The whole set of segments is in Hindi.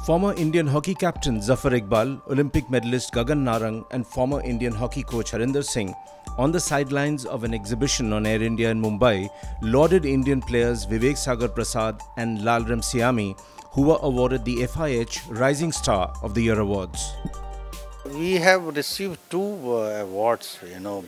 Former Indian hockey captain Zafar Iqbal, Olympic medalist Gagan Narang and former Indian hockey coach Harendra Singh, on the sidelines of an exhibition on Air India in Mumbai, lauded Indian players Vivek, Sagar, Prasad and Lalremsiami, who were awarded the FIH Rising Star of the Year awards. We have received two awards,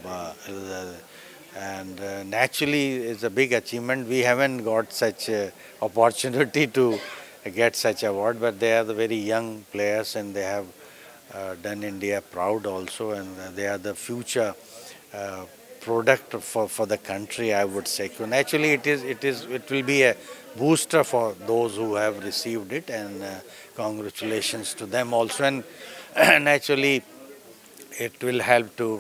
and naturally it's a big achievement. We haven't got such opportunity to get such award, but they are the very young players and they have done India proud also, and they are the future product for the country, I would say. Naturally it will be a booster for those who have received it, and congratulations to them also, and naturally it will help to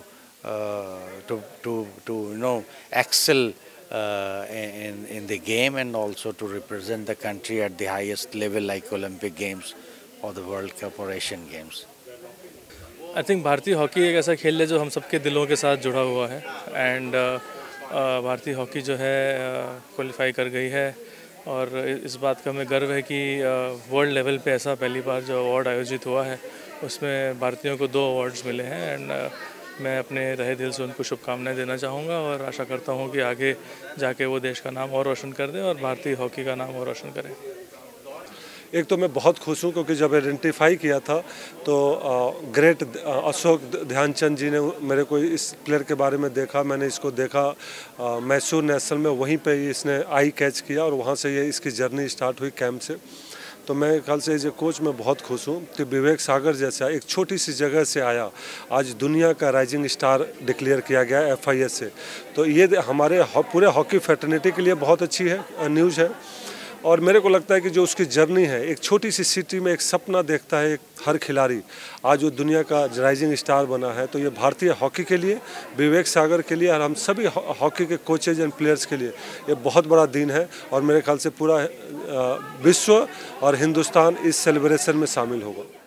excel in the game and also to represent the country at the highest level like Olympic Games or the World Cup or Asian Games. I think भारतीय हॉकी एक ऐसा खेल है जो हम सबके दिलों के साथ जुड़ा हुआ है, एंड भारतीय हॉकी जो है क्वालिफाई कर गई है, और इस बात का हमें गर्व है कि वर्ल्ड लेवल पे ऐसा पहली बार जो अवार्ड आयोजित हुआ है उसमें भारतीयों को 2 अवार्ड्स मिले हैं, एंड मैं अपने तहे दिल से उनको शुभकामनाएं देना चाहूँगा और आशा करता हूँ कि आगे जाके वो देश का नाम और रोशन कर दें और भारतीय हॉकी का नाम और रोशन करें। एक तो मैं बहुत खुश हूँ क्योंकि जब आइडेंटिफाई किया था तो ग्रेट अशोक ध्यानचंद जी ने मेरे को इस प्लेयर के बारे में देखा, मैंने इसको देखा मैसूर नेशनल में, वहीं पे इसने आई कैच किया और वहाँ से ये इसकी जर्नी स्टार्ट हुई कैंप से। तो मैं कल से एज ए कोच में बहुत खुश हूँ कि विवेक सागर जैसा एक छोटी सी जगह से आया, आज दुनिया का राइजिंग स्टार डिक्लेयर किया गया FIH से। तो ये हमारे पूरे हॉकी फ्रेटर्निटी के लिए बहुत अच्छी है न्यूज़ है, और मेरे को लगता है कि जो उसकी जर्नी है, एक छोटी सी सिटी में एक सपना देखता है हर खिलाड़ी, आज वो दुनिया का राइजिंग स्टार बना है। तो ये भारतीय हॉकी के लिए, विवेक सागर के लिए और हम सभी हॉकी के कोचेज एंड प्लेयर्स के लिए ये बहुत बड़ा दिन है, और मेरे ख्याल से पूरा विश्व और हिंदुस्तान इस सेलिब्रेशन में शामिल होगा।